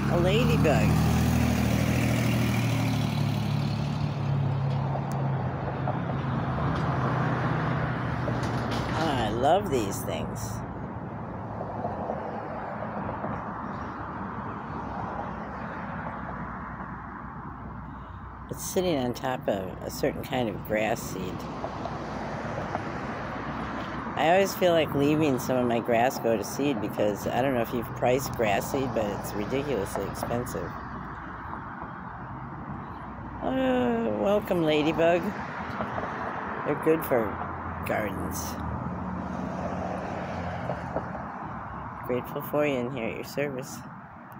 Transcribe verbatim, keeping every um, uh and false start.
A ladybug. Ah, I love these things. It's sitting on top of a certain kind of grass seed. I always feel like leaving some of my grass go to seed because I don't know if you've priced grass seed, but it's ridiculously expensive. Oh, welcome, Ladybug. They're good for gardens. Grateful for you and here at your service.